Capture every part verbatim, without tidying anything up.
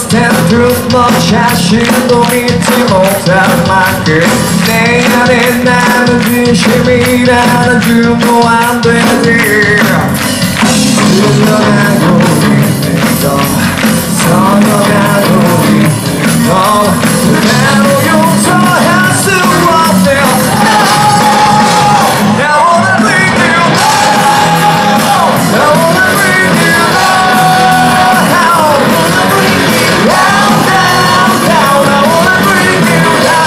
Stand through 너 자신도 믿지 못할 만큼 내 안에 나는 진심이라는 줄도 안 되지 흘러가고 있는 너 서러가고 있는 너 그대로 용서할 수 없네 I wanna bring you down I wanna bring you down I wanna bring you down, down, down I wanna bring you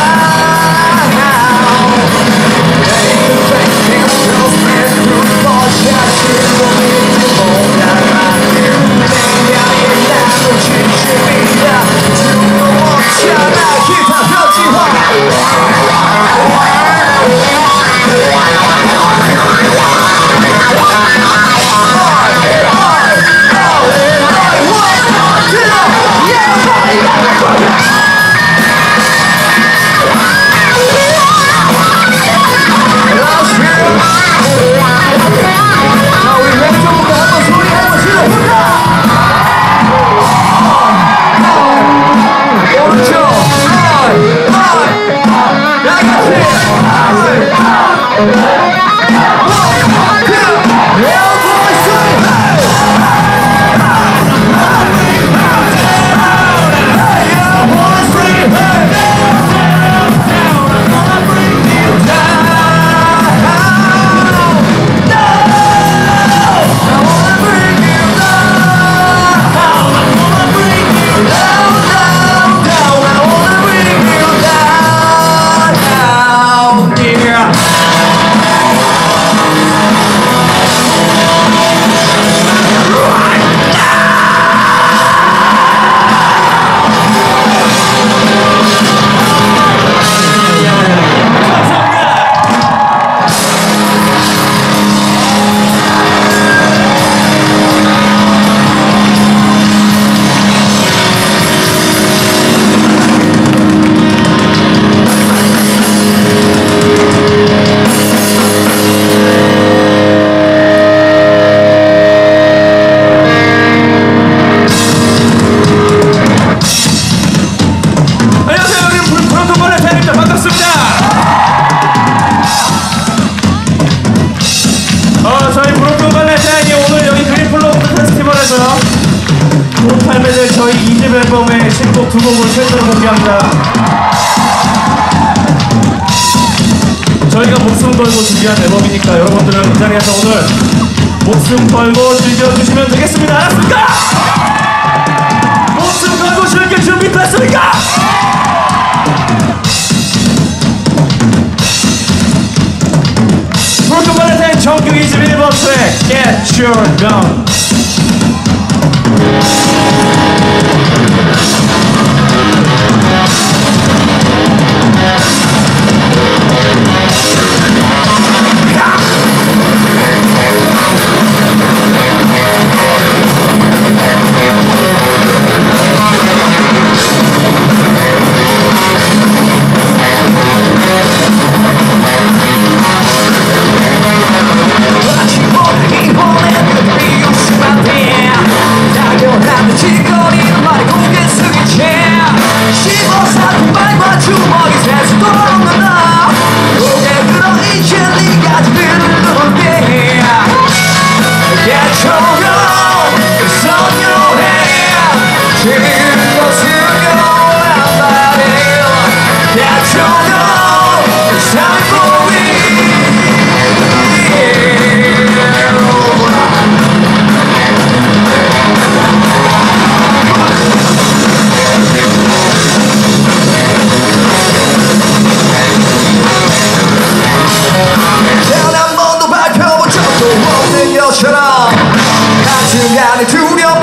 down Baby, baby, just let you go 자신도 믿지 못할 만큼 내 안에 나는 진심이야 줄도 없잖아 기타 변지화 저희 이 집 앨범의 신곡 두 곡을 최초로 공개합니다. 저희가 목숨 걸고 준비한 앨범이니까 여러분들은 이 자리에서 오늘 목숨 걸고 즐겨주시면 되겠습니다. 알았습니까? 목숨 걸고 즐길 준비 됐습니까? 브로큰 발렌타인 정규 이 집 앨범 트랙 Get Your Gun 같은 간에 두렵